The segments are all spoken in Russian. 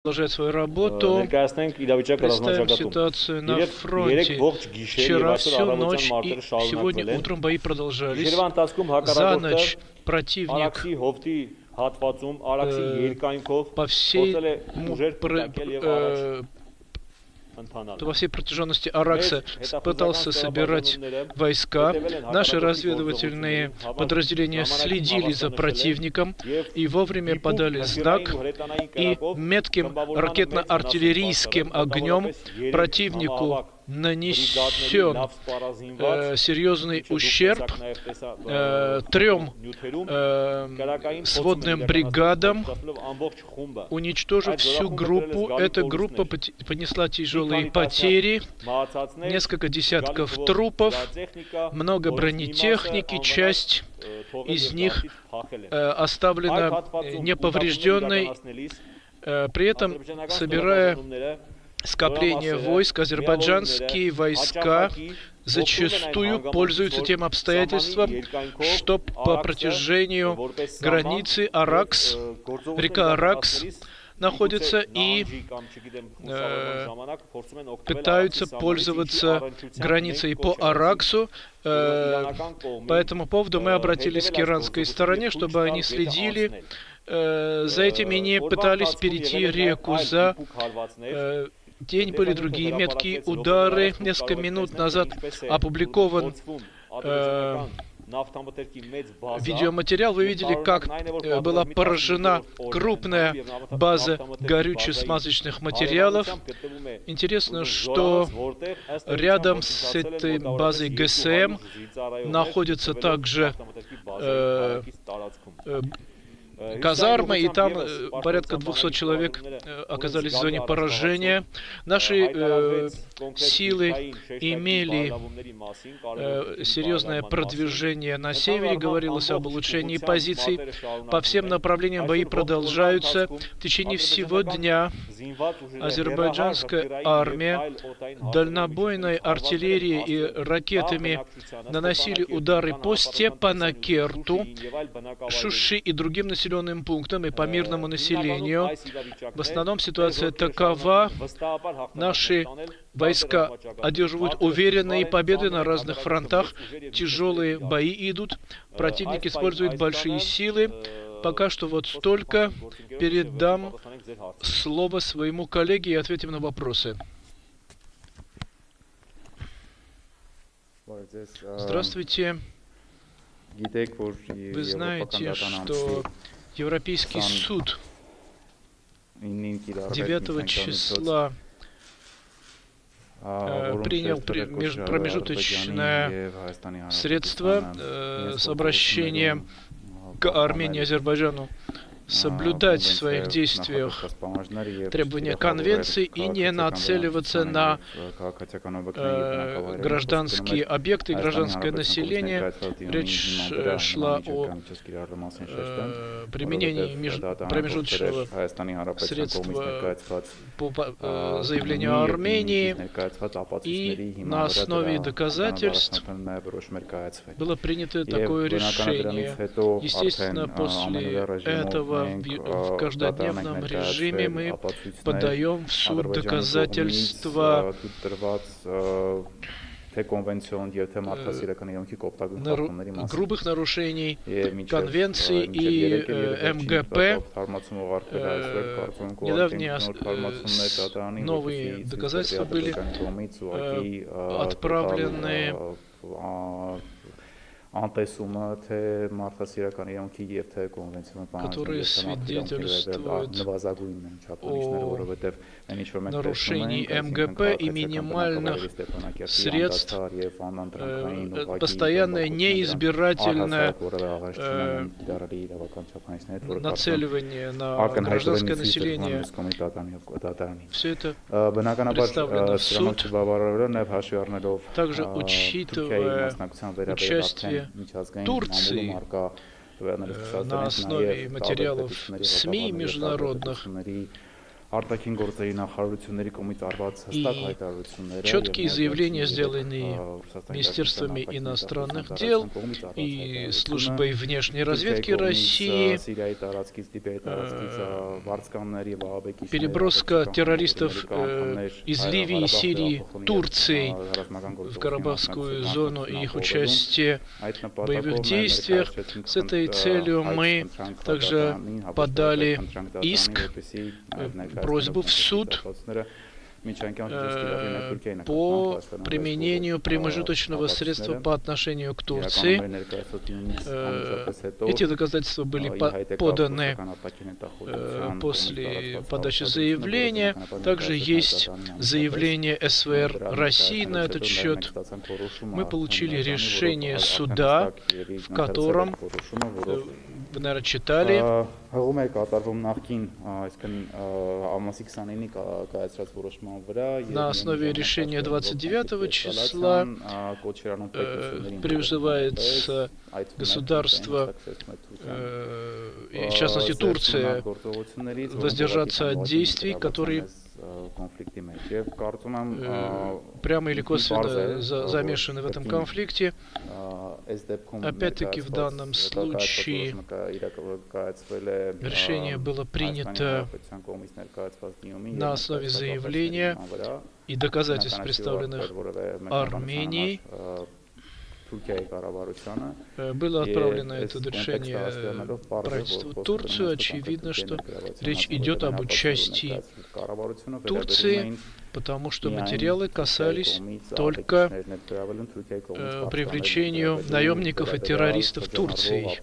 Продолжает свою работу. Представим ситуацию на фронте. Вчера всю ночь и сегодня утром бои продолжались. За ночь противник по всей протяженности Аракса пытался собирать войска. Наши разведывательные подразделения следили за противником и вовремя подали знак, и метким ракетно-артиллерийским огнем противнику нанесен серьезный ущерб трем сводным бригадам, уничтожив всю группу. Эта группа понесла тяжелые потери, несколько десятков трупов, много бронетехники, часть из них оставлена неповрежденной. При этом, собирая скопление войск, азербайджанские войска зачастую пользуются тем обстоятельством, что по протяжению границы Аракс, река Аракс находится, и пытаются пользоваться границей по Араксу. По этому поводу мы обратились к иранской стороне, чтобы они следили за этим и не пытались перейти реку. За день были другие меткие удары. Несколько минут назад опубликован видеоматериал. Вы видели, как была поражена крупная база горюче-смазочных материалов. Интересно, что рядом с этой базой ГСМ находится также казарма, и там порядка 200 человек оказались в зоне поражения. Наши силы имели серьезное продвижение на севере, говорилось об улучшении позиций. По всем направлениям бои продолжаются. В течение всего дня азербайджанская армия дальнобойной артиллерией и ракетами наносили удары по Степанакерту, Шуши и другим населенным пунктам и по мирному населению. В основном ситуация такова. Наши войска одерживают уверенные победы на разных фронтах. Тяжелые бои идут. Противник использует большие силы. Пока что вот столько. Передам слово своему коллеге и ответим на вопросы. Здравствуйте. Вы знаете, что Европейский суд 9 числа принял промежуточное средство с обращением к Армении и Азербайджану соблюдать в своих действиях требования конвенции и не нацеливаться на гражданские объекты и гражданское население. Речь шла о применении промежуточного средства по заявлению Армении, и на основе доказательств было принято такое решение. Естественно, после этого в каждодневном режиме мы подаем в суд доказательства грубых нарушений конвенции и МГП. Недавние новые доказательства были отправлены которые свидетельствуют о нарушении МГП и минимальных средств, постоянное неизбирательное нацеливание на гражданское население. Все это представлено в суд, также учитывая участие Турции на основе материалов СМИ международных. И четкие заявления, сделанные Министерствами иностранных дел и Службой внешней разведки России, переброска террористов из Ливии, Сирии, Турции в Карабахскую зону и их участие в боевых действиях. С этой целью мы также подали иск, просьбу в суд по применению промежуточного средства по отношению к Турции. Эти доказательства были поданы после подачи заявления. Также есть заявление СВР России на этот счет. Мы получили решение суда, в котором, вы, наверное, читали, на основе решения 29 числа призывается государство, в частности Турция, воздержаться от действий, которые прямо или косвенно замешаны в этом конфликте. Опять-таки, в данном случае решение было принято на основе заявления и доказательств, представленных Арменией. Было отправлено это решение правительству Турции. Очевидно, что речь идет об участии Турции, потому что материалы касались только привлечению наемников и террористов Турцией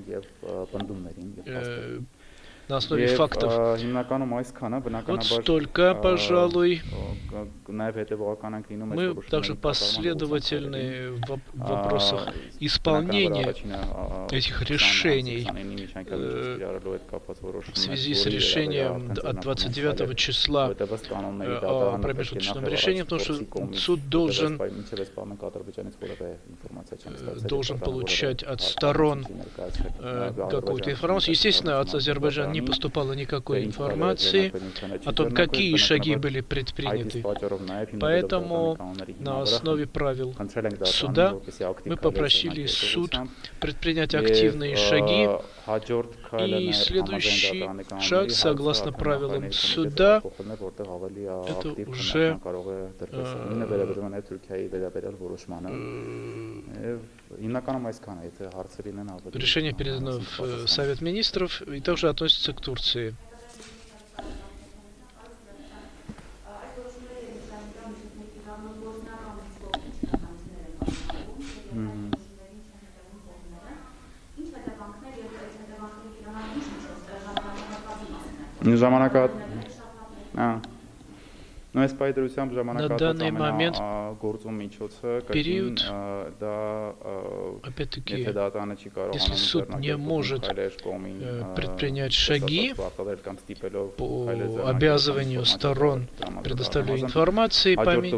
на основе фактов. Вот столько, пожалуй. Мы также последовательны в вопросах исполнения этих решений в связи с решением от 29 числа о промежуточном решении, потому что суд должен получать от сторон какую-то информацию. Естественно, от Азербайджана не поступало никакой информации о том, какие шаги были предприняты. Поэтому на основе правил суда мы попросили суд предпринять активные шаги. И следующий шаг, согласно правилам суда, это уже решение передано в Совет Министров и также относится к Турции. На данный момент период, опять-таки, если суд не может предпринять шаги по обязыванию сторон предоставления информации,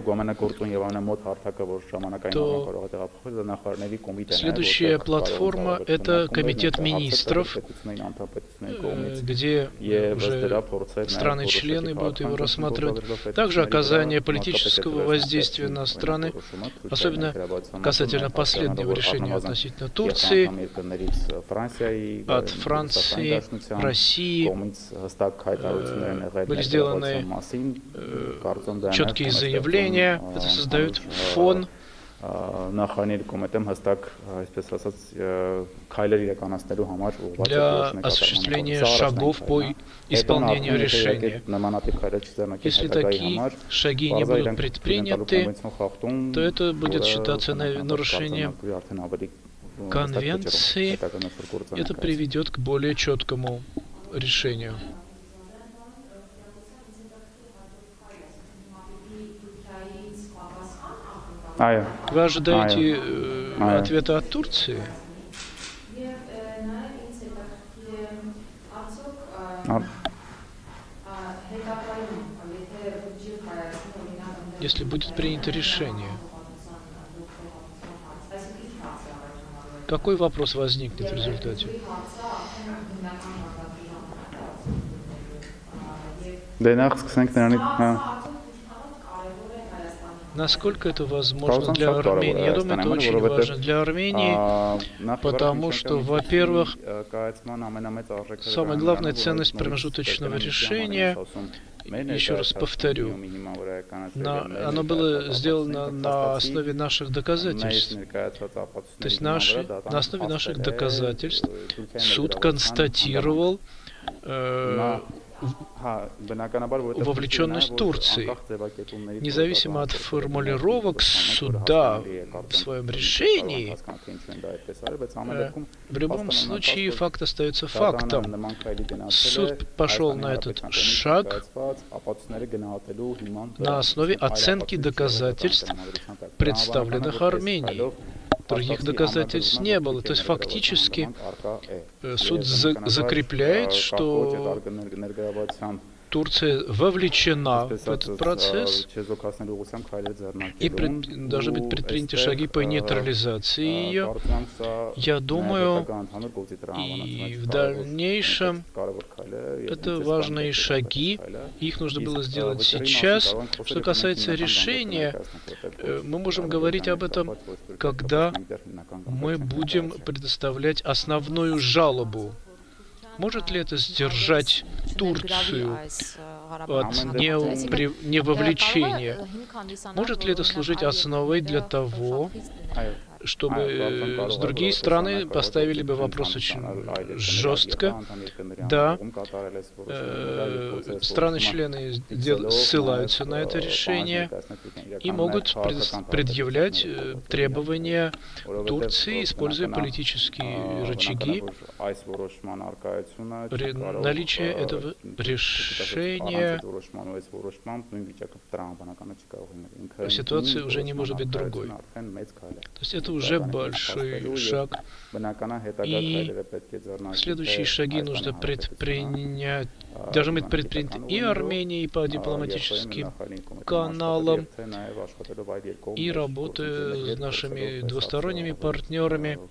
то следующая платформа — это Комитет министров, где уже страны-члены будут его рассматривать. Также оказание политического воздействия на страны, особенно касательно последнего решения относительно Турции, от Франции, России, были сделаны четкие заявления. Это создает фон для осуществления шагов по исполнению решения. Если такие шаги не будут предприняты, то это будет считаться нарушением конвенции. Это приведет к более четкому решению. Вы ожидаете ответа от Турции? Если будет принято решение. Какой вопрос возникнет в результате? Насколько это возможно для Армении? Я думаю, это очень важно для Армении, потому что, во-первых, самая главная ценность промежуточного решения, еще раз повторю, оно было сделано на основе наших доказательств. То есть на основе наших доказательств суд констатировал вовлеченность Турции. Независимо от формулировок суда в своем решении, в любом случае факт остается фактом. Суд пошел на этот шаг на основе оценки доказательств, представленных Арменией. Других доказательств не было. То есть фактически суд закрепляет, что Турция вовлечена в этот процесс, и должны быть предприняты шаги по нейтрализации ее. Я думаю, и в дальнейшем это важные шаги, их нужно было сделать сейчас. Что касается решения, мы можем говорить об этом, когда мы будем предоставлять основную жалобу. Может ли это сдержать Турцию от невовлечения? Может ли это служить основой для того, чтобы другие страны поставили бы вопрос очень жестко? Да, страны-члены ссылаются на это решение и могут предъявлять требования Турции, используя политические рычаги. Наличие этого решения, ситуация уже не может быть другой. То есть это уже большой шаг. И следующие шаги нужно предпринять, должны быть предприняты и Арменией по дипломатическим каналам, и работы с нашими двусторонними партнерами,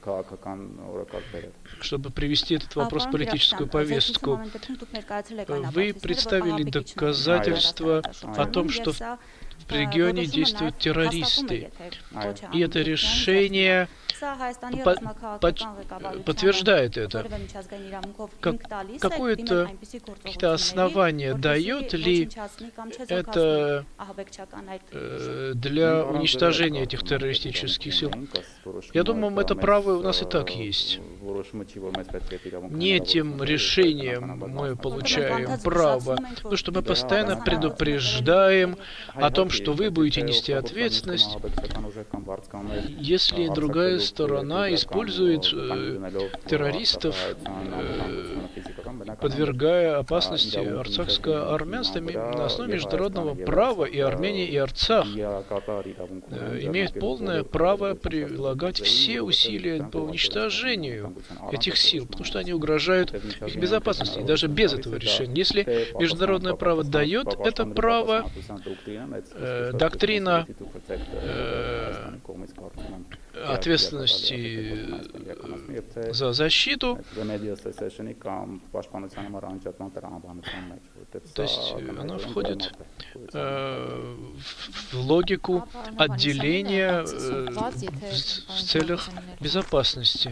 чтобы привести этот вопрос в политическую повестку. Вы представили доказательства о том, что в регионе действуют террористы. И это решение подтверждает это. Какие-то основания дает ли это для уничтожения этих террористических сил? Я думаю, это право у нас и так есть. Не этим решением мы получаем право, потому что мы постоянно предупреждаем о том, что вы будете нести ответственность, если другая сторона использует террористов, подвергая опасности арцахское армянство на основе международного права, и Армения, и Арцах имеют полное право прилагать все усилия по уничтожению этих сил, потому что они угрожают их безопасности, даже без этого решения. Если международное право дает это право, доктрина ответственности за защиту, то есть она входит в логику отделения в целях безопасности.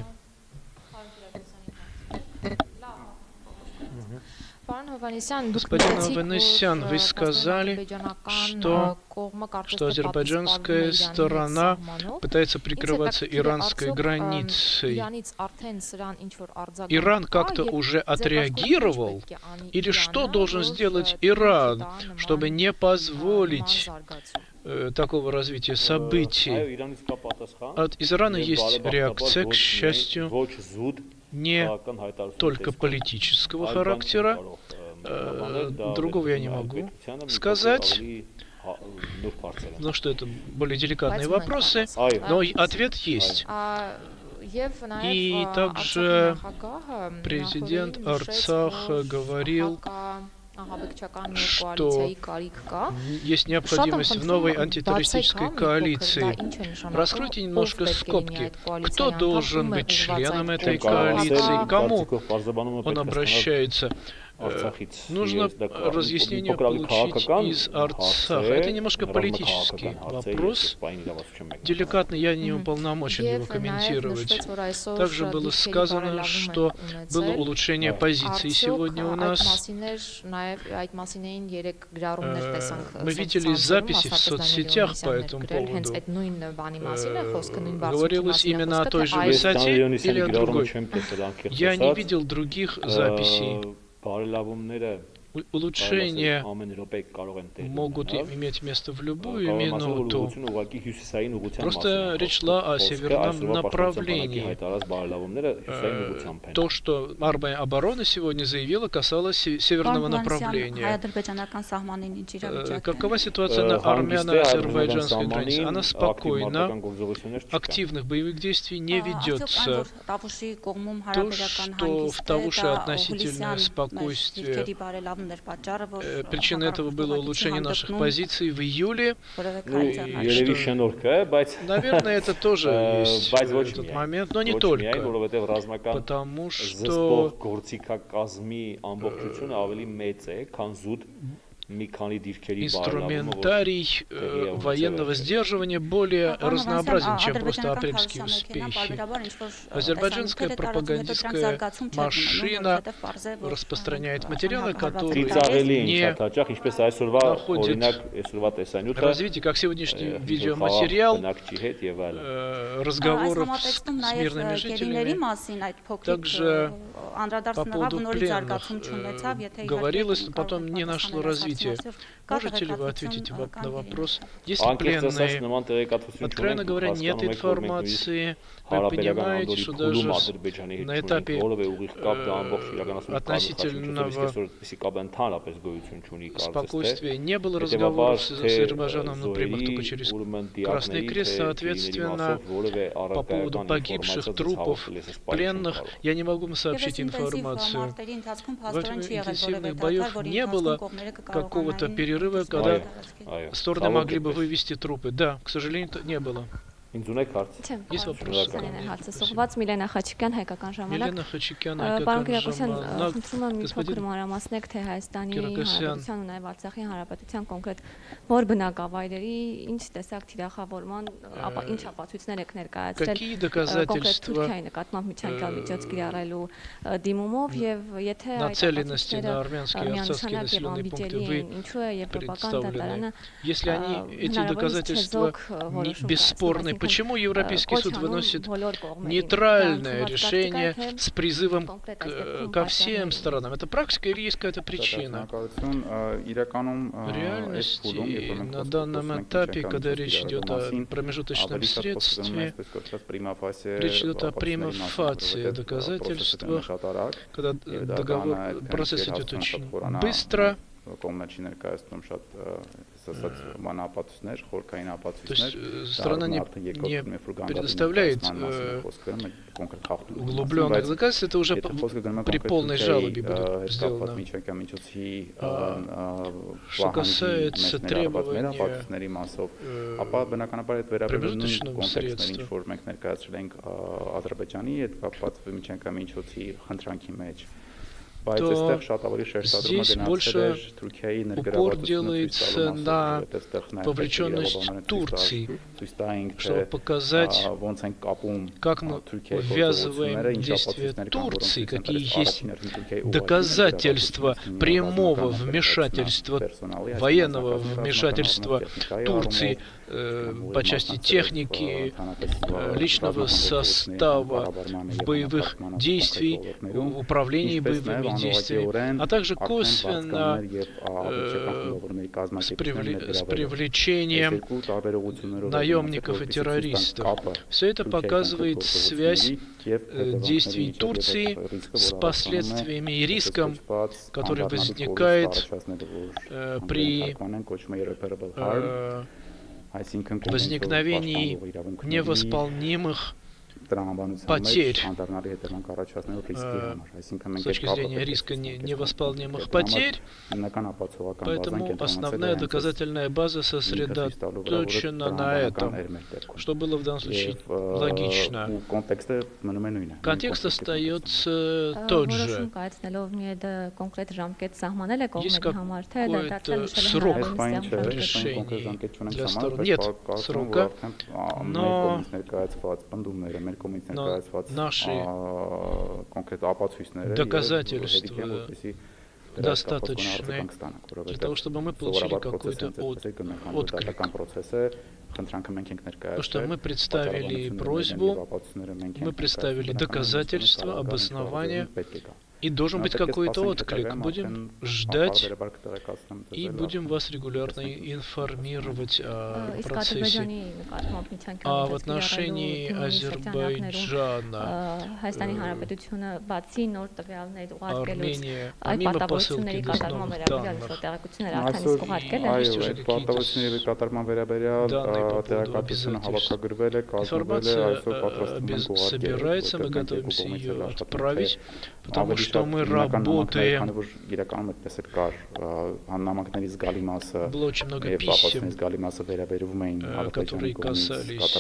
Господин Аванесян, вы сказали, что азербайджанская сторона пытается прикрываться иранской границей. Иран как-то уже отреагировал? Или что должен сделать Иран, чтобы не позволить такого развития событий? Из Ирана есть реакция, к счастью, не только политического характера, другого я не могу сказать, потому что это более деликатные вопросы, но ответ есть. И также президент Арцаха говорил, что есть необходимость в новой антитеррористической коалиции. Раскройте немножко скобки. Кто должен быть членом этой коалиции? К кому он обращается? нужно разъяснение получить из Арцаха. Это немножко политический вопрос. Деликатно я не уполномочен его комментировать. Также было сказано, что было улучшение позиции сегодня у нас. Мы видели записи в соцсетях по этому поводу. Говорилось именно о той же высоте или о другой. Я не видел других записей. Улучшения могут иметь место в любую минуту. Просто речь шла о северном направлении. То, что армия обороны сегодня заявила, касалось северного направления. Какова ситуация на армяно-азербайджанской границе? Она спокойна. Активных боевых действий не ведется. То, что в Тавуше относительное спокойствие. Причиной этого было улучшение наших позиций в июле. Наверное, это тоже есть этот момент, но не только. Потому что инструментарий военного сдерживания более разнообразен, чем просто апрельские успехи. Азербайджанская пропагандистская машина распространяет материалы, которые не находят развития, как сегодняшний видеоматериал разговоров с мирными жителями. Также по поводу пленных говорилось, но потом не нашло развития. Можете ли вы ответить на вопрос? Если пленные, откровенно говоря, нет информации, вы понимаете, что даже на этапе относительного спокойствия не было разговоров с Азербайджаном напрямую, только через Красный Крест. Соответственно, по поводу погибших, трупов, пленных, я не могу вам сообщить информацию. Во время интенсивных боев не было какого-то перерыва, когда стороны могли бы вывести трупы. Да, к сожалению, не было. Есть вопрос? Միլենա Խաչիկյան, Հայկական ժամանակ։ Պարոն Կիրակոսյան, խնդրում եմ մի փոքր մանրամասնեք, թե Հայաստանի Հանրապետության ու նաև Արցախի Հանրապետության կոնկրետ որ բնակավայրերի ինչ տեսակ թիրախավորման, ինչ ապացույցներ եք ներկայացրել կոնկրետ Թուրքիայի նկատմամբ միջանկյալ միջոց կիրառելու դիմումով եւ եթե нацеленности на армянские и арцахские населенные пункты вы представлены. Если эти доказательства бесспорны, почему Европейский суд выносит нейтральное решение с призывом ко всем сторонам? Это практика или есть какая-то причина? В реальности, на данном этапе, когда речь идет о промежуточном средстве, речь идет о prima facie доказательствах, когда процесс идет очень быстро. То есть страна не предоставляет углубленных доказательств, это уже при полной жалобе будет сделано. Что касается требования промежуточного средства, то здесь больше упор делается на вовлеченность Турции, чтобы показать, как мы ввязываем действия Турции, какие есть доказательства прямого вмешательства, военного вмешательства Турции по части техники, личного состава, боевых действий, управления боевыми действиями, а также косвенно с привлечением наемников и террористов. Все это показывает связь действий Турции с последствиями и риском, который возникает при возникновении невосполнимых потерь с точки зрения риска невосполнимых потерь, поэтому основная доказательная база сосредоточена на этом, что было в данном случае логично. Контекст остается тот же. Есть какой-то срок решений для сторон? Нет срока, но наши доказательства достаточны для того, чтобы мы получили какой-то отклик. Потому что мы представили просьбу, мы представили доказательства, обоснования, и должен быть какой-то отклик. Будем ждать и будем вас регулярно информировать о процессе. А в отношении Азербайджана, Армения, помимо посылки новых данных, есть уже какие-то данные по поводу обязательств. Информация собирается, мы готовимся ее отправить, потому что мы работаем. Было очень много писем, которые касались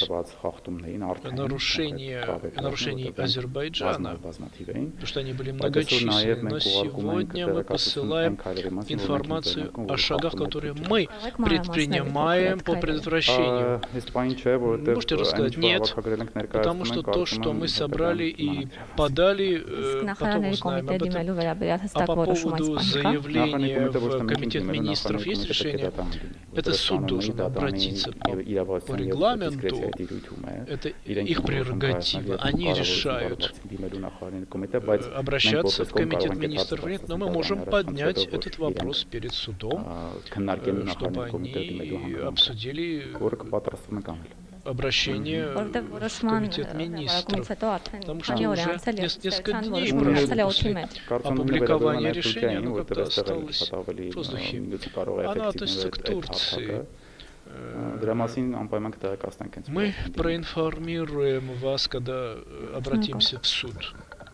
нарушений Азербайджана, потому что они были многочисленны. Но сегодня мы посылаем информацию о шагах, которые мы предпринимаем по предотвращению. Можете рассказать? Нет, потому что то, что мы собрали и подали, потом узнаем об этом. А по поводу заявления в Комитет министров есть решение? Это суд должен обратиться по регламенту. Это их прерогатива. Они решают, обращаться в Комитет министров или нет, но мы можем поднять этот вопрос перед судом, чтобы они обсудили обращение в Комитет министров, потому что уже несколько дней прошло опубликование решения, оно как-то осталось в воздухе. Оно относится к Турции. Мы проинформируем вас, когда обратимся в суд.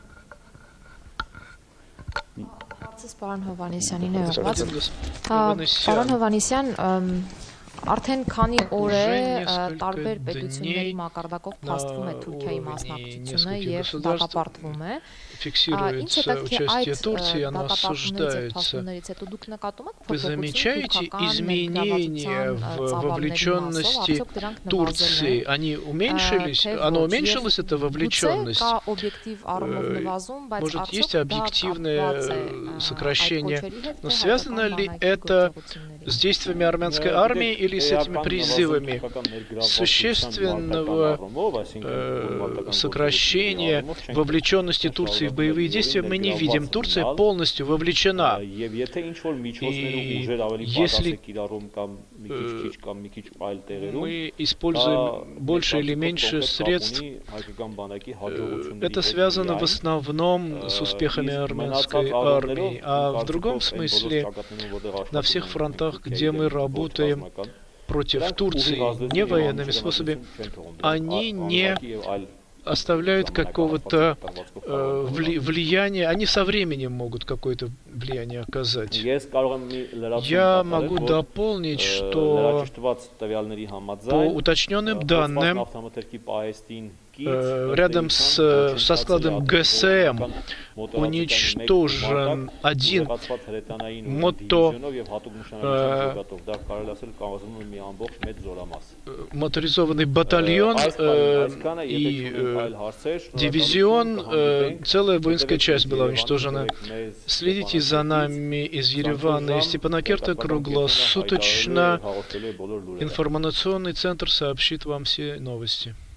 Արդեն քանի օր է տարբեր պետությունների մակարդակով փաստվում է Թուրքիայի մասնակցությունը եւ դատապարտվում է։ Фиксируется участие Турции, оно осуждается. Вы замечаете изменения в вовлеченности Турции? Они уменьшились? Оно уменьшилось, эта вовлеченность? Может, есть объективное сокращение? Но связано ли это с действиями армянской армии или с этими призывами? Существенного сокращения вовлеченности Турции в боевые действия мы не видим. Турция полностью вовлечена. И если мы используем больше или меньше средств, это связано в основном с успехами армянской армии. А в другом смысле, на всех фронтах, где мы работаем против Турции не военными способами, они не оставляют какого-то влияния, они со временем могут какое-то влияние оказать. Я могу дополнить, что по уточненным данным, рядом со складом ГСМ уничтожен один моторизованный батальон и дивизион, целая воинская часть была уничтожена. Следите за нами из Еревана и Степанакерта круглосуточно. Информационный центр сообщит вам все новости.